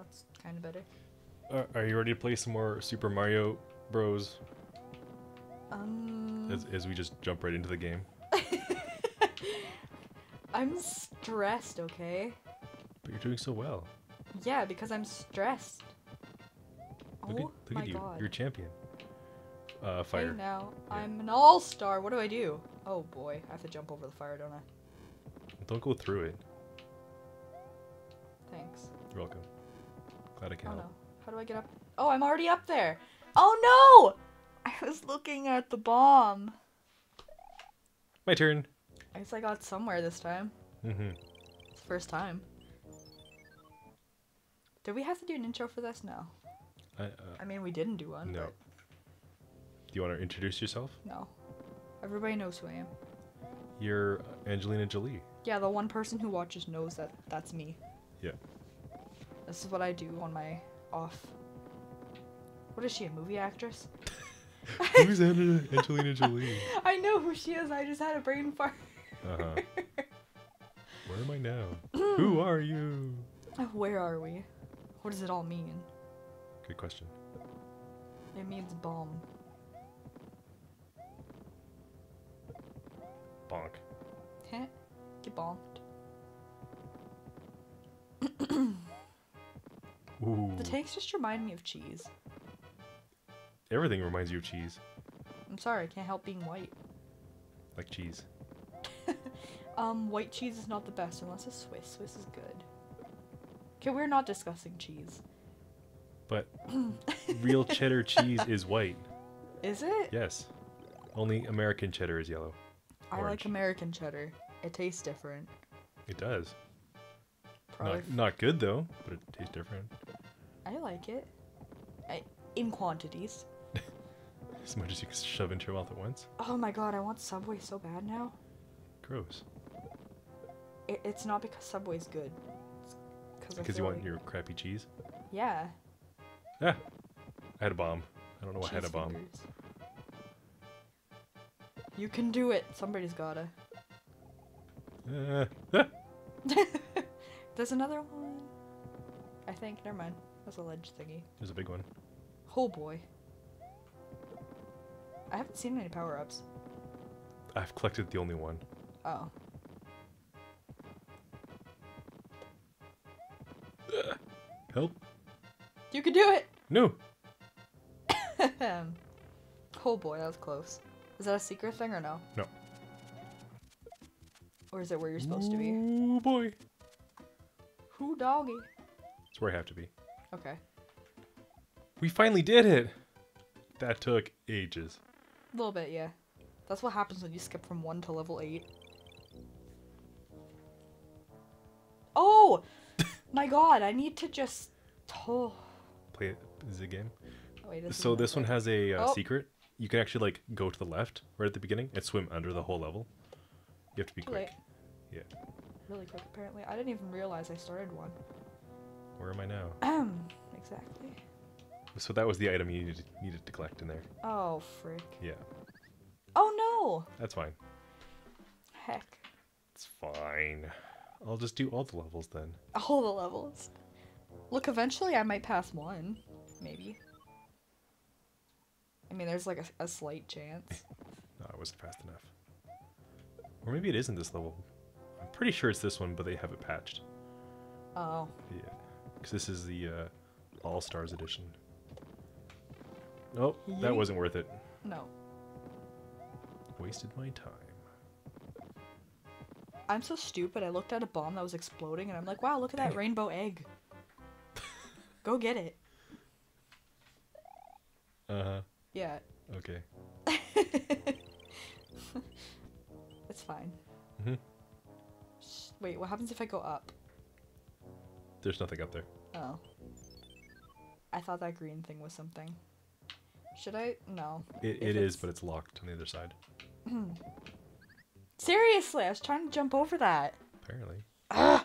that's kind of better. Are you ready to play some more Super Mario Bros? As we just jump right into the game. I'm stressed, okay? But you're doing so well. Yeah, because I'm stressed. Look My at you. God. You're a champion. Hey Fire. now, Yeah. I'm an all-star. What do I do? Oh boy, I have to jump over the fire, don't I? Don't go through it. Thanks. You're welcome. Glad I can Oh help. no. How do I get up? Oh, I'm already up there. Oh no! I was looking at the bomb. My turn. I guess I got somewhere this time. Mm-hmm. It's the first time. Did we have to do an intro for this? No. I mean, we didn't do one. No. But Do you want to introduce yourself? no. Everybody knows who I am. You're Angelina Jolie. Yeah, the one person who watches knows that that's me. Yeah. This is what I do on my off. What is she, a movie actress? Who's Angelina Jolie? I know who she is. I just had a brain fart. Uh-huh. Where am I now? Who are you? Where are we? What does it all mean? Good question. It means bomb. Bonk. Heh. Get bonked. Ooh. The tanks just remind me of cheese. Everything reminds you of cheese. I'm sorry, I can't help being white. Like cheese. White cheese is not the best unless it's Swiss. Swiss is good. Okay, we're not discussing cheese. But real cheddar cheese is white. Is it? Yes. Only American cheddar is yellow. I like Orange. American cheddar. It tastes different. It does. Probably. Not good though, but it tastes different. I like it. In quantities. As much as you can shove into your mouth at once. Oh my god, I want Subway so bad now. Gross. It's not because Subway's good. It's Because you want your crappy cheese? Yeah. Ah! I had a bomb. I don't know why I had a Cheese bomb. fingers. You can do it. Somebody's gotta. Ah. There's another one. I think. Never mind. That's a ledge thingy. There's a big one. Oh boy. I haven't seen any power-ups. I've collected the only one. Oh. Help? You can do it! No! Oh boy, that was close. Is that a secret thing or no? No. Or is it where you're supposed to be? Oh boy. Who doggy? It's where I have to be. Okay. We finally did it! That took ages. A little bit, yeah. That's what happens when you skip from 1 to level 8. Oh! My god, I need to just... Oh. Play it as a game. Wait, So this one has a Oh. secret. You can actually like go to the left right at the beginning and swim under the whole level. You have to be Too quick. late. Yeah. Really quick, apparently. I didn't even realize I started one. Where am I now? Exactly. So that was the item you needed to collect in there. Oh, frick. Yeah. Oh no! That's fine. Heck. It's fine. I'll just do all the levels then. All the levels. Look, eventually I might pass one. Maybe. I mean, there's like a slight chance. No, I wasn't fast enough. Or maybe it isn't this level. I'm pretty sure it's this one, but they have it patched. Oh. Yeah. Because this is the All-Stars edition. Nope, that Yeet. wasn't worth it. No. Wasted my time. I'm so stupid. I looked at a bomb that was exploding and I'm like, wow, look at that rainbow egg. Go get it. Uh-huh. Yeah. Okay. It's fine. Mm-hmm. Wait, what happens if I go up? There's nothing up there. Oh. I thought that green thing was something. Should I? No. It If is, but it's locked on the other side. Seriously, I was trying to jump over that. Apparently. Ugh.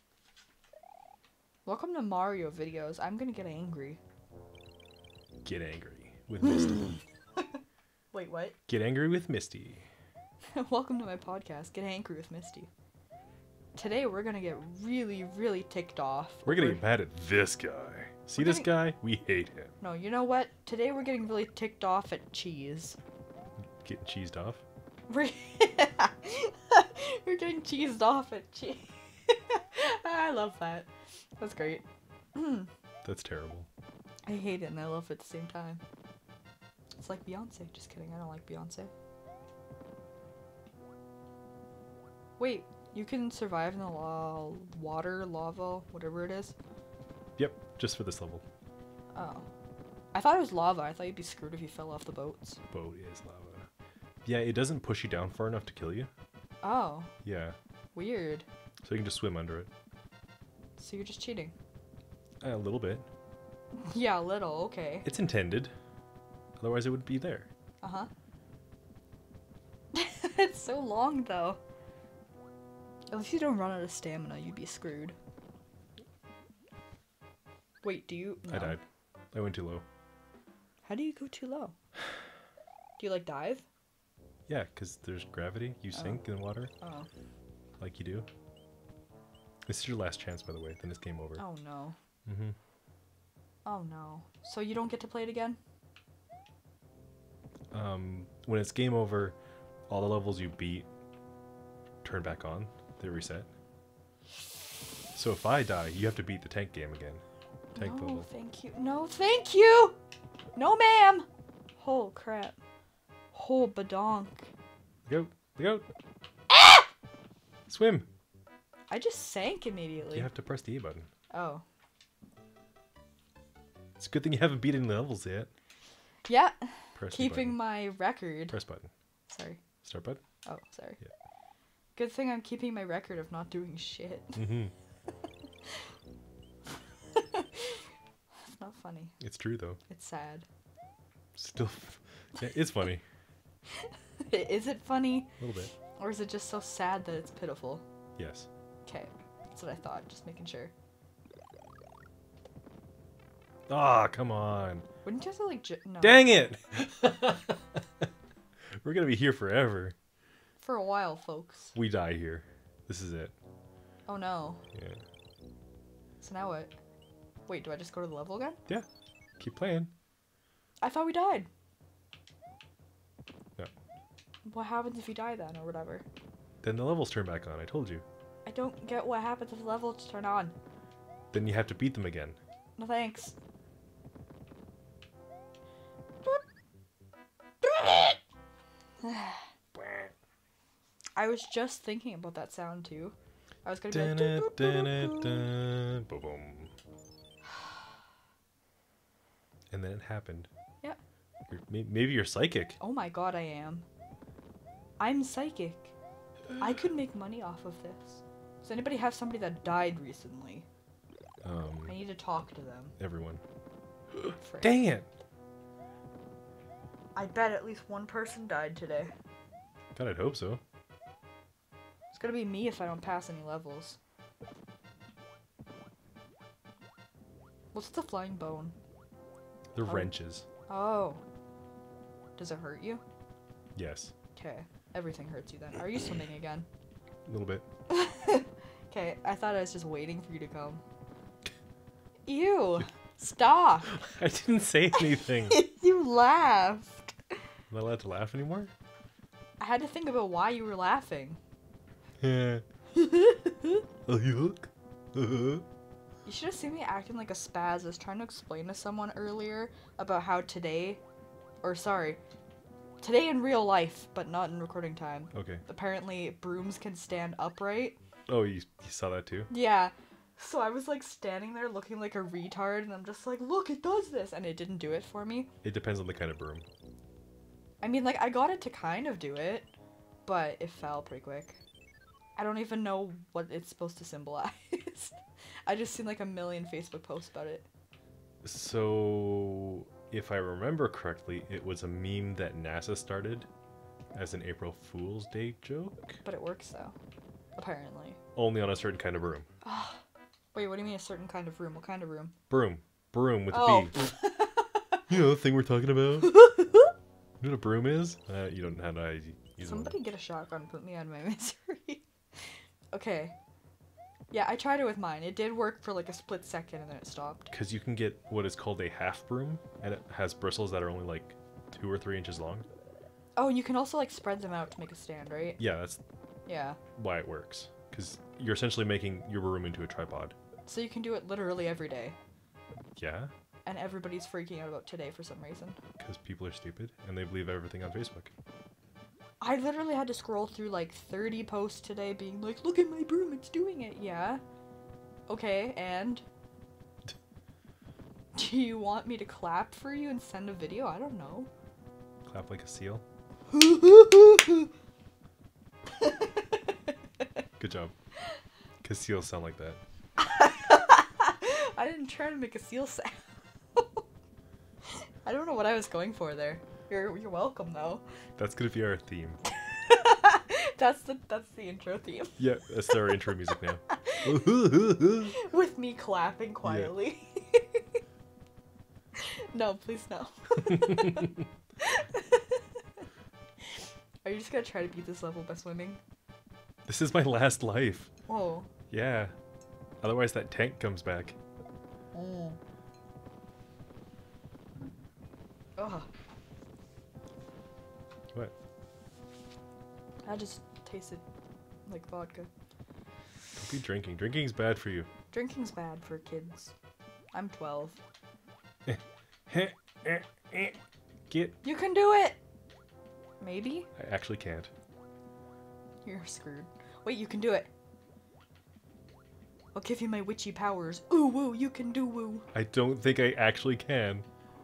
Welcome to Mario videos. I'm gonna get angry. Get angry with Misty. Wait, what? Get angry with Misty. Welcome to my podcast. Get angry with Misty. today we're gonna get really, really ticked off. We're gonna get mad at this guy. See this guy? We hate him. No, you know what? Today we're getting really ticked off at cheese. Getting cheesed off? We're getting cheesed off at cheese. I love that. That's great. That's terrible. I hate it and I love it at the same time. It's like Beyonce. Just kidding, I don't like Beyonce. Wait, you can survive in the water, lava, whatever it is? Yep, just for this level. Oh. I thought it was lava. I thought you'd be screwed if you fell off the boats. Boat is lava. Yeah, it doesn't push you down far enough to kill you. Oh. Yeah. Weird. So you can just swim under it. So you're just cheating. A little bit. Yeah, a little, okay. It's intended. Otherwise it wouldn't be there. Uh-huh. It's so long, though. At least you don't run out of stamina, you'd be screwed. Wait, do you... No. I died. I went too low. How do you go too low? Do you, like, dive? Yeah, because there's gravity. You sink in water. Oh. Like you do. This is your last chance, by the way. Then it's game over. Oh, no. Mm-hmm. Oh, no. So you don't get to play it again? When it's game over, all the levels you beat turn back on. They reset. So if I die, you have to beat the tank game again. Tank No, level. thank you. No, thank you! No, ma'am! Oh, crap. Oh, badonk. Go. Go. Ah! Swim. I just sank immediately. You have to press the E button. Oh. It's a good thing you haven't beat any levels yet. Yeah. Press Keeping my record. Press button. Sorry. Start button. Oh, sorry. Yeah. Good thing I'm keeping my record of not doing shit. Mm-hmm. It's not funny. It's true though. It's sad. Still, yeah, it's funny. Is it funny? A little bit. Or is it just so sad that it's pitiful? Yes. Okay. That's what I thought. Just making sure. Ah, come on. Wouldn't you have to like no. Dang it! We're gonna be here forever. For a while, folks. We die here. This is it. Oh no. Yeah. So now what? Wait, do I just go to the level again? Yeah. Keep playing. I thought we died. No. What happens if you die then, or whatever? Then the levels turn back on. I told you. I don't get what happens if the levels turn on. Then you have to beat them again. No thanks. I was just thinking about that sound too. I was gonna be like, Boom. And then it happened. Yeah. Maybe you're psychic. oh my god, I am. I'm psychic. I could make money off of this. Does anybody have somebody that died recently? I need to talk to them. Everyone. Frick. Dang it! I bet at least one person died today. God, I'd hope so. It's gonna be me if I don't pass any levels. What's the flying bone? The wrenches. Oh. Does it hurt you? Yes. Okay. Everything hurts you then. Are you swimming again? A little bit. Okay, I thought I was just waiting for you to come. Ew! Stop! I didn't say anything. You laughed! Am I allowed to laugh anymore? I had to think about why you were laughing. Yeah. Oh, yuck. You should have seen me acting like a spaz. I was trying to explain to someone earlier about how today in real life, but not in recording time. Okay. Apparently, brooms can stand upright. Oh, you saw that too? Yeah. So I was like standing there looking like a retard, and I'm just like, look, it does this, and it didn't do it for me. It depends on the kind of broom. I mean, like, I got it to kind of do it, but it fell pretty quick. I don't even know what it's supposed to symbolize. I just seen like a million Facebook posts about it. So, if I remember correctly, it was a meme that NASA started as an April Fool's Day joke. But it works though, apparently. Only on a certain kind of broom. Wait, what do you mean a certain kind of room? What kind of room? Broom. Broom with a Oh. B. You know the thing we're talking about? You know what a broom is? You don't know how to use Somebody get a shotgun and put me out of my misery. Okay. Yeah, I tried it with mine. It did work for like a split second and then it stopped. Because you can get what is called a half broom, and it has bristles that are only like 2 or 3 inches long. Oh, and you can also like spread them out to make a stand, right? Yeah, that's Yeah. why it works. Because you're essentially making your room into a tripod. So you can do it literally every day. Yeah? And everybody's freaking out about today for some reason. Because people are stupid, and they believe everything on Facebook. I literally had to scroll through like 30 posts today being like, look at my broom, it's doing it. Yeah. Okay, and? Do you want me to clap for you and send a video? I don't know. Clap like a seal. Good job. Because seals sound like that. I didn't try to make a seal sound. I don't know what I was going for there. You're welcome though. That's gonna be our theme. That's the intro theme. Yeah, that's our intro music now. With me clapping quietly. Yeah. No, please no. Are you just gonna try to beat this level by swimming? This is my last life. Oh. Yeah. Otherwise that tank comes back. Mm. Ugh. What? I just tasted like vodka. Don't be drinking. Drinking's bad for you. Drinking's bad for kids. I'm 12. Get. You can do it! Maybe? I actually can't. You're screwed. Wait, you can do it. I'll give you my witchy powers. Ooh woo, you can do woo. I don't think I actually can.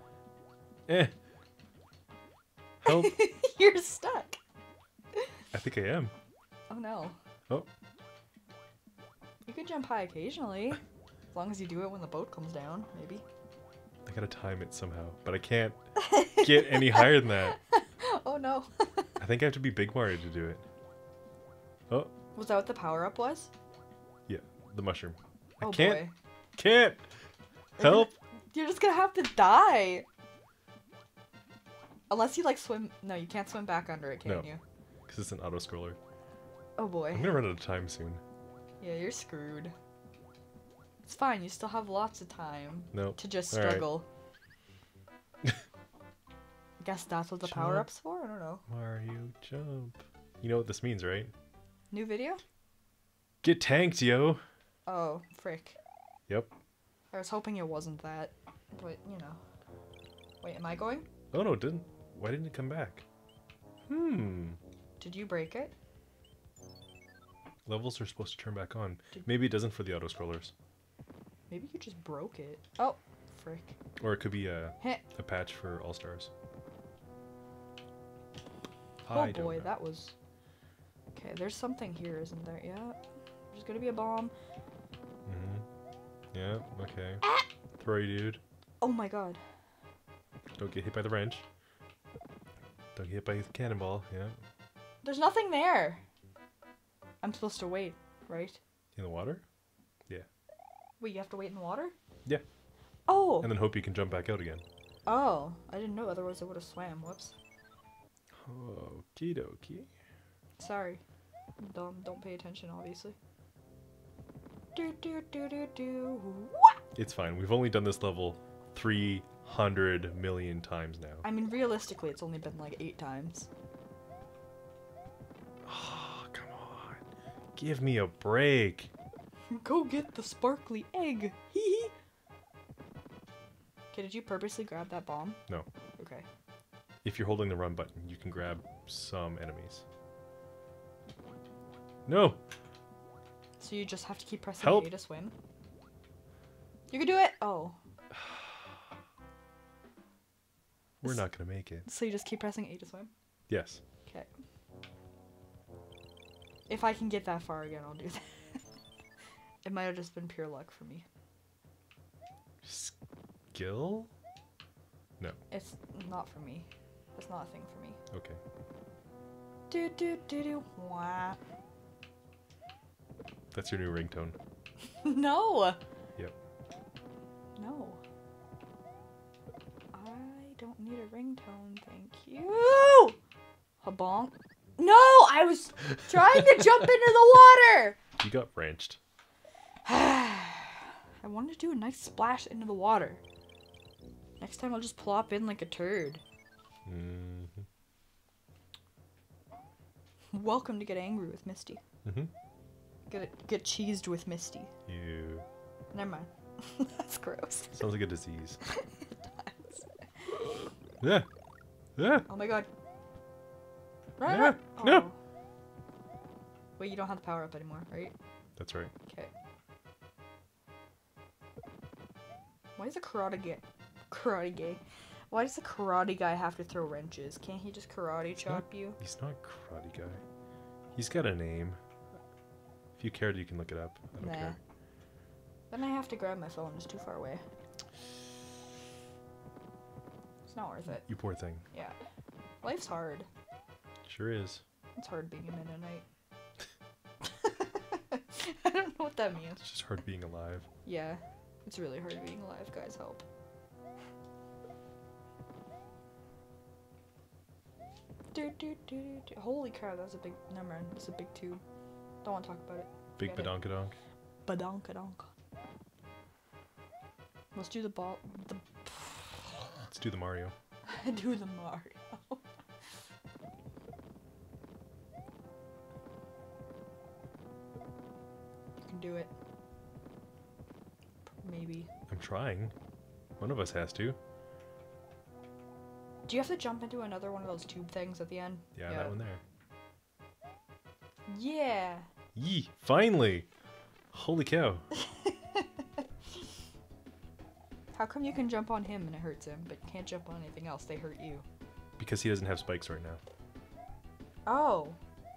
Help. You're stuck. I think I am. Oh no. Oh. You can jump high occasionally. As long as you do it when the boat comes down, maybe. I gotta time it somehow, but I can't get any higher than that. Oh no. I think I have to be Big Mario to do it. Oh. Was that what the power-up was? Yeah, the mushroom. Oh I can't. boy. Can't. Help. You're just gonna have to die. Unless you like swim. No, you can't swim back under it, can No. you? Because it's an auto-scroller. Oh boy. I'm gonna run out of time soon. Yeah, you're screwed. It's fine, you still have lots of time Nope. to just All right. struggle. I guess that's what the Jump. power-up's for? I don't know. Mario jump. You know what this means, right? New video? Get tanked, yo. Oh, frick. Yep. I was hoping it wasn't that, but you know. Wait, am I going? Oh no, it didn't. Why didn't it come back? Did you break it? Levels are supposed to turn back on. Did- Maybe it doesn't for the auto-scrollers. Maybe you just broke it. Oh, frick. Or it could be a Heh. patch for All-Stars. Oh I don't boy, know. that was... Okay, there's something here, isn't there? Yeah. There's gonna be a bomb. Yeah, okay. Throw you, dude. Oh my god. Don't get hit by the wrench. Don't get hit by the cannonball, yeah. There's nothing there. I'm supposed to wait, right? In the water? Yeah. Wait, you have to wait in the water? Yeah. Oh! And then hope you can jump back out again. Oh, I didn't know, otherwise I would have swam. Whoops. Okie dokie. Sorry. I'm dumb. Don't pay attention, obviously. Do do do do do. What? It's fine. We've only done this level 300 million times now. I mean, realistically, it's only been like 8 times. Oh, come on. Give me a break. Go get the sparkly egg. Hee hee. Okay, did you purposely grab that bomb? No. Okay. If you're holding the run button, you can grab some enemies. No! So you just have to keep pressing Help. A to swim? You can do it! Oh. We're not gonna make it. So you just keep pressing A to swim? Yes. Okay. If I can get that far again, I'll do that. It might have just been pure luck for me. Skill? No. It's not for me. It's not a thing for me. Okay. Do do do do. Wah. That's your new ringtone. No! Yep. No. I don't need a ringtone, thank you. Habonk. No! I was trying to jump into the water! You got wrenched. wanted to do a nice splash into the water. Next time I'll just plop in like a turd. Mm-hmm. Welcome to get angry with Misty. Mm-hmm. Get cheesed with Misty. Ew. Never mind. That's gross. Sounds like a disease. It does. Yeah. Yeah. Oh my god. Yeah. Right. No. Oh. Wait, you don't have the power up anymore, right? That's right. Okay. Why does a karate guy? Why does the karate guy have to throw wrenches? Can't he just karate chop you? He's not a karate guy. He's got a name. If you cared, you can look it up. I don't care. Then I have to grab my phone. It's too far away. It's not worth it. You poor thing. Yeah. Life's hard. Sure is. It's hard being a Mennonite. I don't know what that means. It's just hard being alive. Yeah. It's really hard being alive, guys. Help. Holy crap, that was a big... Never mind. It's a big tube. Don't want to talk about it. Big badonkadonk. Badonkadonk. Let's do the ball... Let's do the Mario. do the Mario. You can do it. Maybe. I'm trying. One of us has to. Do you have to jump into another one of those tube things at the end? Yeah, that one there. Yeah. Yee! Finally! Holy cow. How come you can jump on him and it hurts him, but you can't jump on anything else? They hurt you. Because he doesn't have spikes right now. Oh.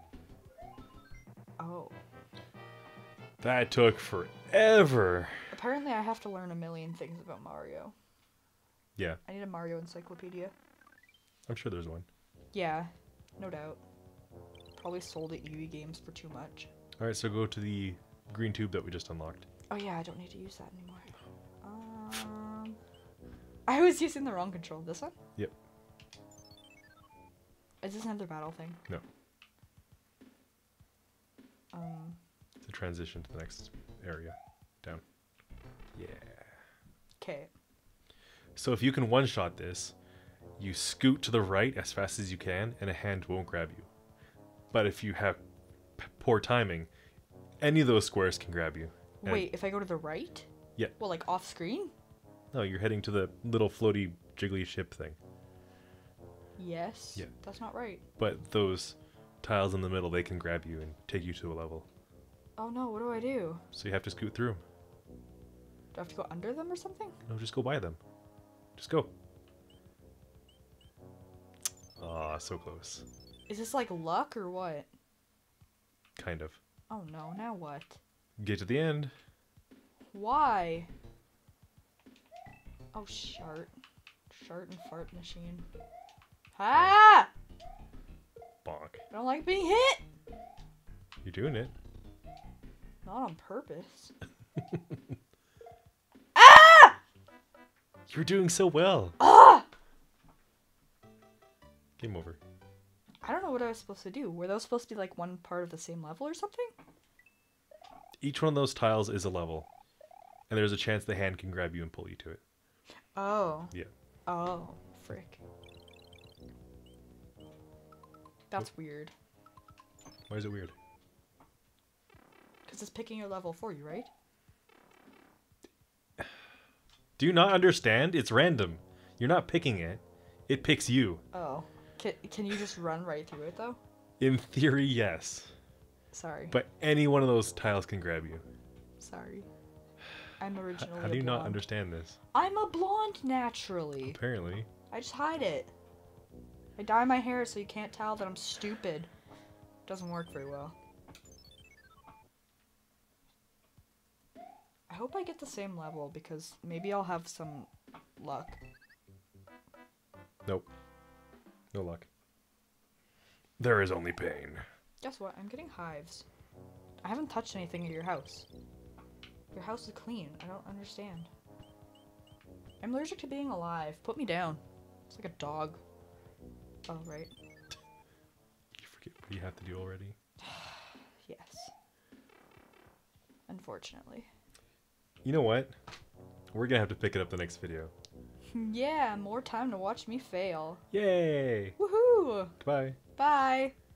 Oh. That took forever. Apparently I have to learn a million things about Mario. Yeah. I need a Mario encyclopedia. I'm sure there's one. Yeah, no doubt. Probably sold at EV Games for too much. Alright, so go to the green tube that we just unlocked. Oh yeah, I don't need to use that anymore. I was using the wrong control. This one? Yep. Is this another battle thing? No. To transition to the next area. Down. Yeah. Okay. So if you can one-shot this, you scoot to the right as fast as you can, and a hand won't grab you. But if you have poor timing, any of those squares can grab you. And wait, if I go to the right? Yeah. Well, like off screen? No, you're heading to the little floaty jiggly ship thing. Yes. Yeah. That's not right. But those tiles in the middle, they can grab you and take you to a level. Oh no, what do I do? So you have to scoot through. Do I have to go under them or something? No, just go by them. Just go. Ah, so close. Is this like luck or what? Kind of. Oh no, now what? Get to the end. Why? Oh, shart. Shart and fart machine. Ah! Bonk. I don't like being hit! You're doing it. Not on purpose. Ah! You're doing so well. Ah! Game over. I don't know what I was supposed to do. Were those supposed to be like one part of the same level or something? Each one of those tiles is a level. And there's a chance the hand can grab you and pull you to it. Oh. Yeah. Oh, frick. That's weird. Why is it weird? Because it's picking your level for you, right? Do you not understand? It's random. You're not picking it. It picks you. Oh. Can you just run right through it, though? In theory, yes. Sorry. But any one of those tiles can grab you. Sorry. I'm originally How do you not understand this? I'm a blonde naturally. Apparently. I just hide it. I dye my hair so you can't tell that I'm stupid. Doesn't work very well. I hope I get the same level because maybe I'll have some luck. Nope. No luck. There is only pain. Guess what? I'm getting hives. I haven't touched anything at your house. Your house is clean. I don't understand. I'm allergic to being alive. Put me down. It's like a dog. Oh, right. You forget what you have to do already? Yes. Unfortunately. You know what? We're gonna have to pick it up the next video. Yeah, more time to watch me fail. Yay! Woohoo! Goodbye. Bye.